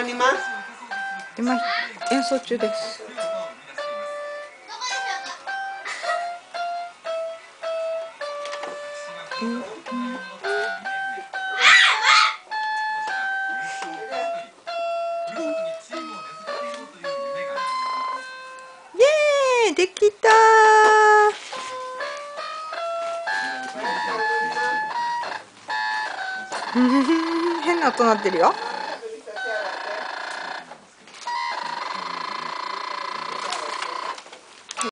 ります。 今演奏中です。イエーイ、できたー。変な音鳴ってるよ。